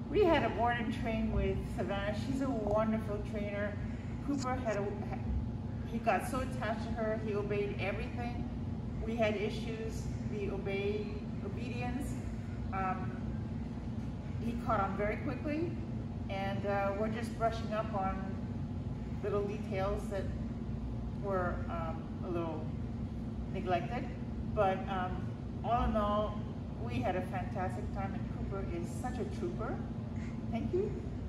We had a board and train with Savannah. She's a wonderful trainer. Cooper he got so attached to her, he obeyed everything. We had issues, the obedience. He caught on very quickly, and we're just brushing up on little details that were a little neglected. But all in all, we had a fantastic time, and Cooper is such a trooper. Thank you.